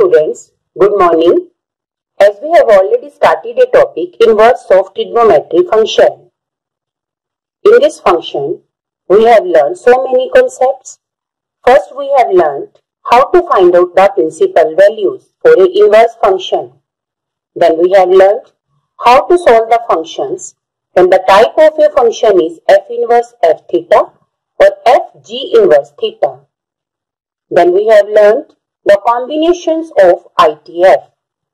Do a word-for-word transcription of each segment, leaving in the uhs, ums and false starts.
students, good morning. As we have already started a topic, inverse of trigonometry function. In this function, we have learned so many concepts. First, we have learned how to find out the principal values for an inverse function. Then we have learned how to solve the functions when the type of a function is f inverse f theta or f g inverse theta. Then we have learned the combinations of I T F.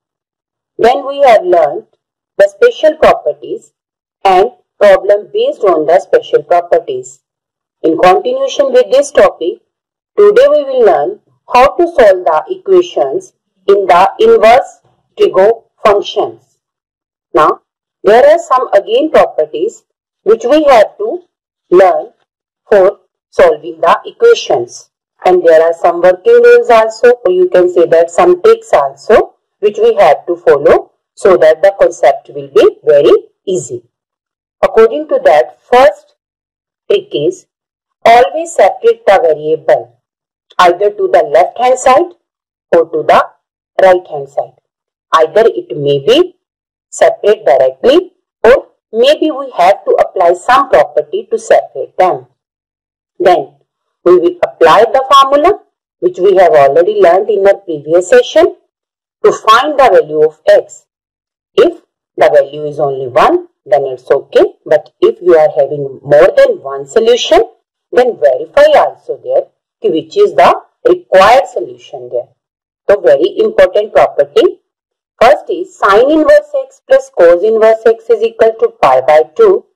Then we have learned the special properties and problem based on the special properties. In continuation with this topic, today we will learn how to solve the equations in the inverse trigo functions. Now, there are some again properties which we have to learn for solving the equations. And there are some working rules also, or you can say that some tricks also, which we have to follow so that the concept will be very easy. According to that, first trick is always separate the variable either to the left hand side or to the right hand side. Either it may be separate directly or maybe we have to apply some property to separate them. Then we will apply the formula which we have already learned in the previous session to find the value of x. If the value is only one, then it's okay. But if you are having more than one solution, then verify also there which is the required solution there. So very important property. First is sin inverse x plus cos inverse x is equal to pi by two.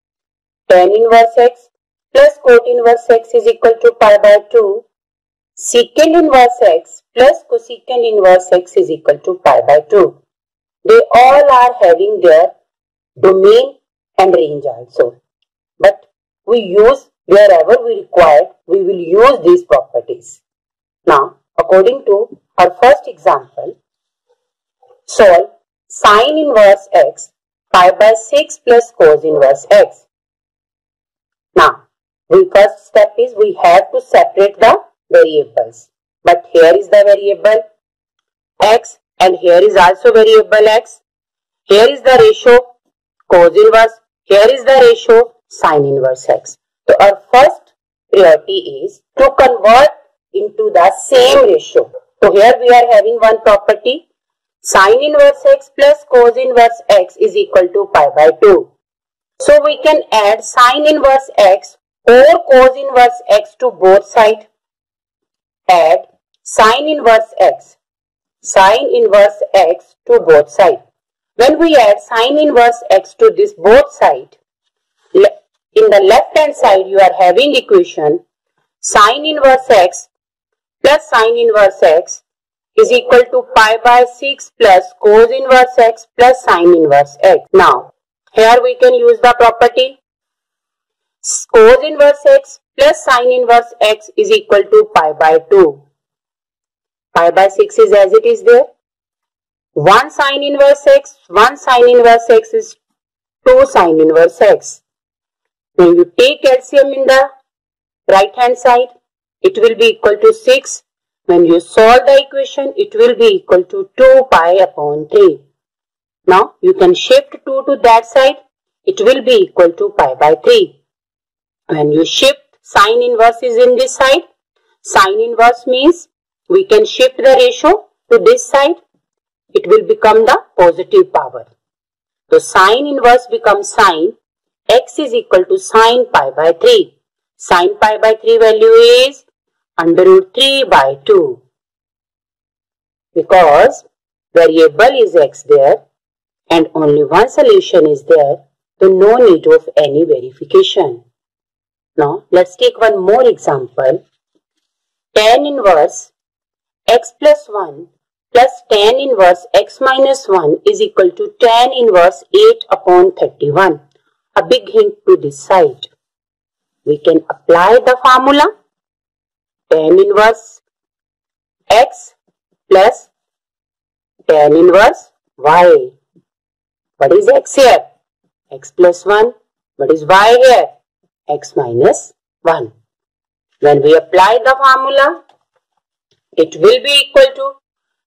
Tan inverse x plus cot inverse x is equal to pi by two. Secant inverse x plus cosecant inverse x is equal to pi by two. They all are having their domain and range also. But we use wherever we require, we will use these properties. Now, according to our first example, solve sin inverse x pi by six plus cos inverse x. Now, the first step is we have to separate the variables. But here is the variable x and here is also variable x. Here is the ratio cos inverse. Here is the ratio sin inverse x. So our first priority is to convert into the same ratio. So here we are having one property. Sin inverse x plus cos inverse x is equal to pi by two. So we can add sin inverse x or cos inverse x to both sides. Add sin inverse x, sin inverse x to both sides. When we add sin inverse x to this both sides, in the left hand side you are having equation sin inverse x plus sin inverse x is equal to pi by six plus cos inverse x plus sin inverse x. Now, here we can use the property cos inverse x plus sin inverse x is equal to pi by two. Pi by six is as it is there. one sin inverse x, one sin inverse x is two sin inverse x. When you take L C M in the right hand side, it will be equal to six. When you solve the equation, it will be equal to two pi upon three. Now, you can shift two to that side, it will be equal to pi by three. When you shift sin inverse is in this side, sin inverse means we can shift the ratio to this side, it will become the positive power. So, sin inverse becomes sin x is equal to sin pi by three. Sin pi by three value is under root three by two. Because variable is x there and only one solution is there, so no need of any verification. Now, let's take one more example. Tan inverse x plus one plus tan inverse x minus one is equal to tan inverse eight upon thirty-one. A big hint to this side. We can apply the formula tan inverse x plus tan inverse y. What is x here? X plus one. What is y here? X minus one. When we apply the formula, it will be equal to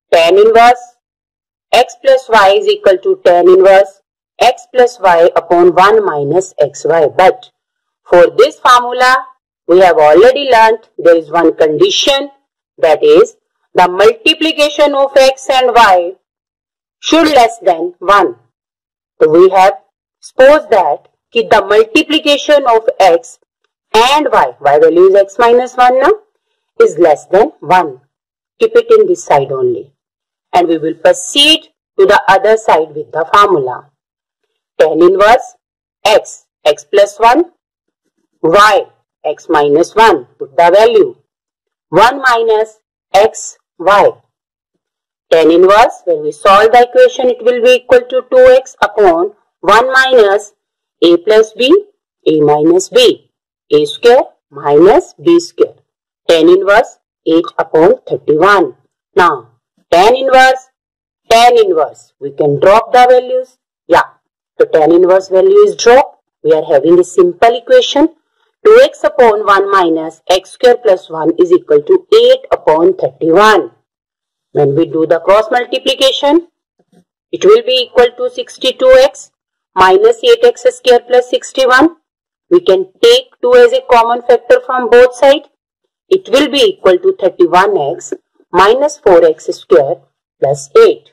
tan inverse x plus y is equal to tan inverse x plus y upon one minus xy. But for this formula, we have already learnt there is one condition, that is the multiplication of x and y should less than one. So we have supposed that the multiplication of x and y, y value is x minus one now, is less than one. Keep it in this side only. And we will proceed to the other side with the formula. Tan inverse x, x plus one, y, x minus one. Put the value. one minus x, y. Tan inverse, when we solve the equation, it will be equal to two x upon one minus a plus b, a minus b, a square minus b square. Tan inverse eight upon thirty-one. Now, tan inverse, tan inverse, we can drop the values. Yeah, so tan inverse value is dropped. We are having a simple equation. two x upon one minus x square plus one is equal to eight upon thirty-one. When we do the cross multiplication, it will be equal to sixty-two x minus eight x square plus sixty-one. We can take two as a common factor from both sides. It will be equal to thirty-one x minus four x square plus eight.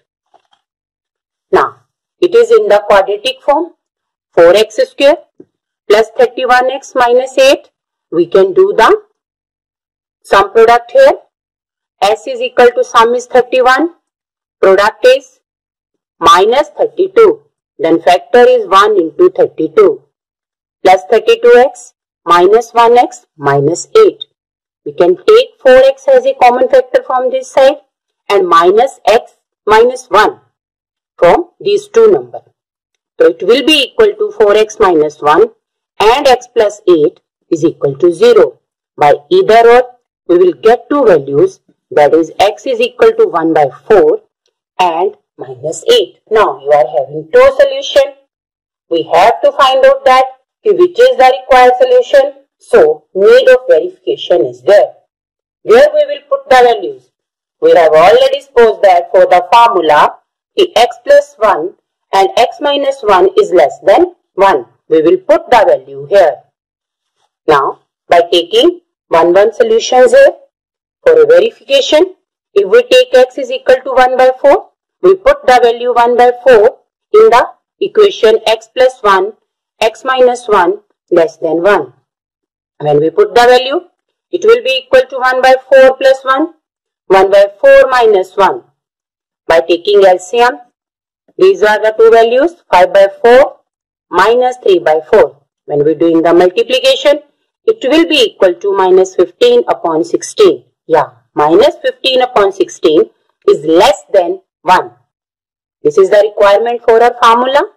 Now, it is in the quadratic form. four x square plus thirty-one x minus eight. We can do the sum product here. S is equal to sum is thirty-one. Product is minus thirty-two. Then factor is one into thirty-two. Plus thirty-two x minus one x minus eight. We can take four x as a common factor from this side and minus x minus one from these two numbers. So it will be equal to four x minus one and x plus eight is equal to zero. By either or, we will get two values, that is x is equal to one by four and minus eight. Now you are having two solutions. We have to find out that which is the required solution. So need of verification is there. Where we will put the values? We have already supposed that for the formula, the x plus one and x minus one is less than one. We will put the value here. Now, by taking one one solutions here, for a verification, if we take x is equal to one by four, we put the value one by four in the equation x plus one, x minus one less than one. When we put the value, it will be equal to one by four plus one, one by four minus one. By taking L C M, these are the two values, five by four minus three by four. When we are doing the multiplication, it will be equal to minus fifteen upon sixteen. Yeah, minus fifteen upon sixteen is less than one. This is the requirement for our formula.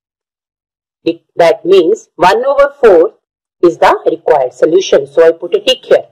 It, that means one over four is the required solution. So I put a tick here.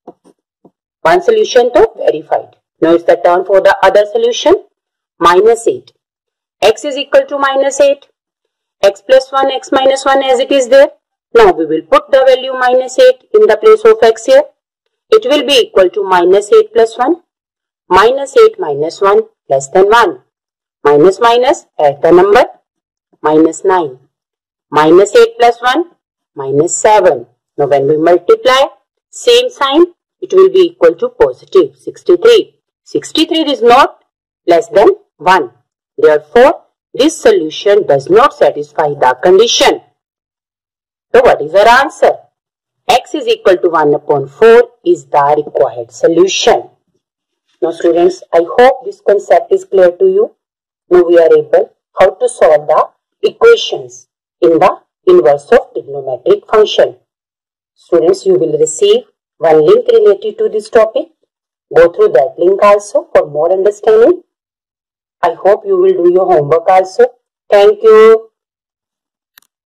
One solution to verified. Now it's the turn for the other solution. Minus eight. X is equal to minus eight. X plus one, x minus one as it is there. Now we will put the value minus eight in the place of x here. It will be equal to minus eight plus one. Minus eight minus one less than one. Minus minus, add the number. Minus nine. Minus eight plus one, minus seven. Now when we multiply, same sign, it will be equal to positive sixty-three. sixty-three is not less than one. Therefore, this solution does not satisfy the condition. So what is our answer? X is equal to one upon four is the required solution. Now students, I hope this concept is clear to you. Now we are able how to solve the equations in the inverse of trigonometric function. Students, you will receive one link related to this topic. Go through that link also for more understanding. I hope you will do your homework also. Thank you.